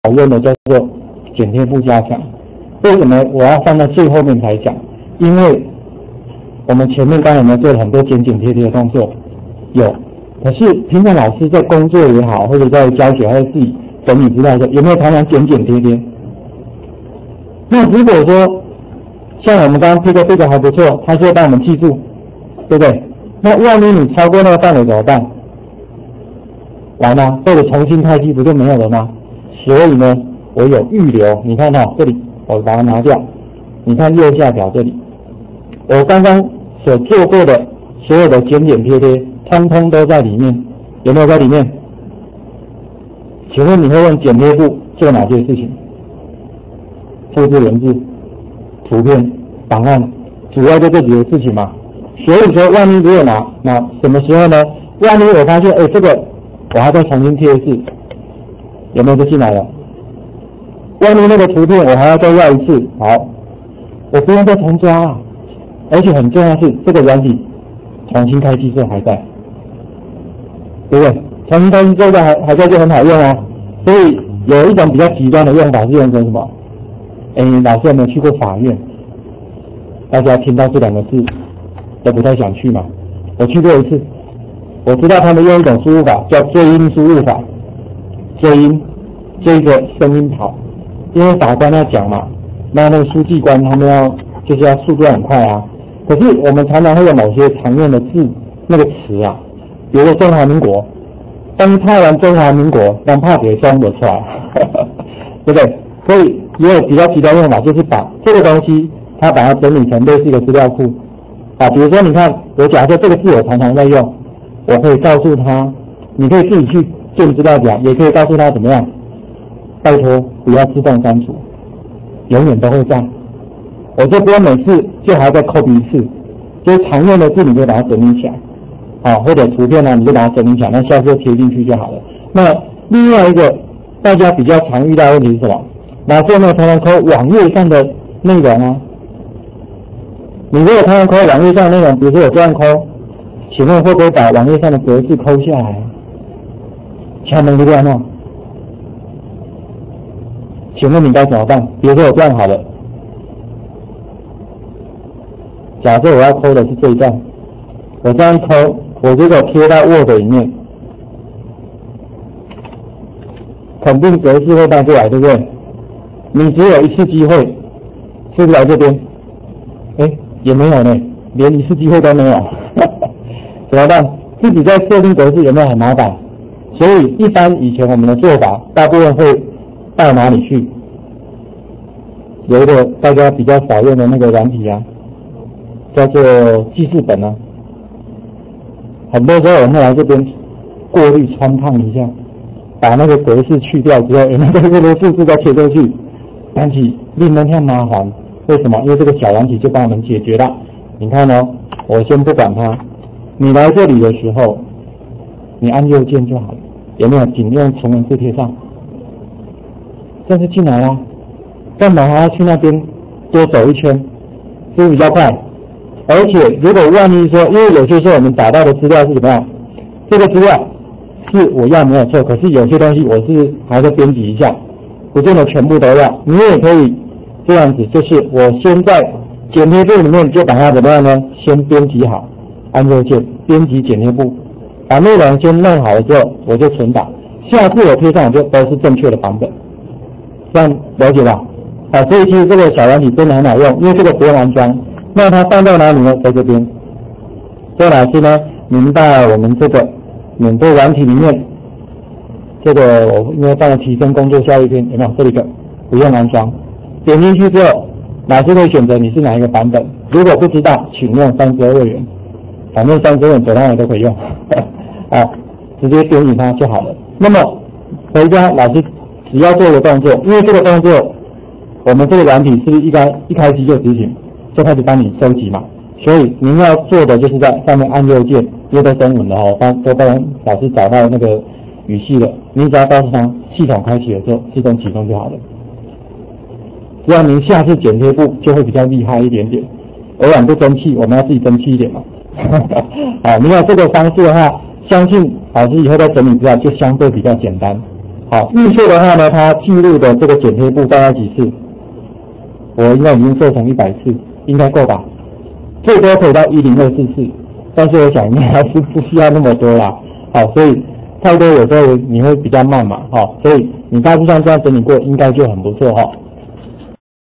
用的叫做剪贴布加强。为什么我要放在最后面才讲？因为我们前面刚才有没有做了很多剪贴的动作？有。可是平常老师在工作也好，或者在教学，还是自己整理资料的时候，有没有常常剪贴？那如果说像我们刚刚这个还不错，它是会帮我们记住，对不对？那万一你超过那个范围怎么办？完了，或者重新开机不就没有了吗？所以呢，我有预留，你看到这里，我把它拿掉。你看右下角这里，我刚刚所做过的所有的剪贴，通通都在里面，有没有在里面？请问你会用剪贴布做哪些事情？复制文字、图片、档案，主要就这几个事情嘛。所以说，万一如果那什么时候呢？万一我发现，这个我还再重新贴一次，有没有就进来了？万一那个图片我还要再要一次，好，我不用再重抓啊。而且很重要是，这个软体重新开机之后还在，对不对？重新开机之后还在就很好用啊。所以有一种比较极端的用法是用成什么？老师有没有去过法院？大家听到这两个字都不太想去嘛。我去过一次，我知道他们用一种输入法叫追音输入法，追音这个声音跑，因为法官要讲嘛，那个书记官他们就是要速度很快啊。可是我们常常会有某些常用的字那个词啊，比如说中华民国，但是太完中华民国，但怕给装不出来，对不对？所以也有比较极端用法，就是把这个东西，它把它整理成类似一个资料库啊。比如说，你看，我假设这个字我常常在用，我可以告诉他，你可以自己去建资料表，也可以告诉他怎么样，拜托不要自动删除，永远都会在。我就不用每次就还要再 copy 一次，就是常用的字你就把它整理起来，或者图片呢你就把它整理起来，那下次就贴进去就好了。那另外一个大家比较常遇到的问题是什么？老师有没有常常抠网页上的内容啊？你如果常常抠网页上的内容，比如说我这样抠，请问会不会把网页上的格式抠下来？敲门就这样弄。请问你该怎么办？比如说我这样好了，假设我要抠的是这一段，我这样抠，我如果贴到 Word 里面，肯定格式会带过来，对不对？你只有一次机会，是不是来这边？也没有呢，连一次机会都没有，怎么办？自己在设定格式有没有很麻烦？所以一般以前我们的做法，大部分会到哪里去？有一个大家比较少用的那个软体啊，叫做记事本啊。很多时候我们会来这边过滤穿烫一下，把那个格式去掉之后，那个数字再贴过去，但是令人太麻烦。为什么？因为这个小软体就帮我们解决了。你看哦，我先不管它，你来这里的时候，你按右键就好了，有没有？仅用纯文字贴上，这就进来了。干嘛还要去那边多走一圈？是不是比较快？而且如果万一说，因为有些时候我们找到的资料是怎么样？这个资料是我要没有错，可是有些东西我是还在编辑一下，不见得全部都要。你也可以这样子，就是我先在剪贴簿里面就把它怎么样呢？先编辑好，按右键编辑剪贴簿，把内容先弄好了之后，我就存档。下次我贴上我就都是正确的版本，这样了解吧？所以其实这个小软体真的很好用，因为这个不用安装。那它放到哪里呢？在这边。所以老师呢，明白我们这个免费软体里面，这个我应该放了提升工作效率篇，有没有？这里个不用安装。点进去之后，老师会选择你是哪一个版本。如果不知道，请用32位元，反正32位元走到哪都可以用，直接点击它就好了。那么回家老师只要做一个动作，因为这个动作，我们这个软体是不是一开机就执行，就开始帮你收集嘛？所以您要做的就是在上面按右键，因为都中文了都帮老师找到那个语系了，你只要告诉他系统开启了之后自动启动就好了。这样您下次剪贴簿就会比较厉害一点点。偶然不争气，我们要自己争气一点嘛。你有这个方式的话，相信老师以后在整理资料就相对比较简单。 好，预测的话呢，它记录的这个剪贴步大概几次？我应该已经设成100次，应该够吧？最多可以到1024次，但是我想应该还是不需要那么多啦。好，所以太多有时候你会比较慢嘛，好，所以你大致上这样整理过，应该就很不错哈。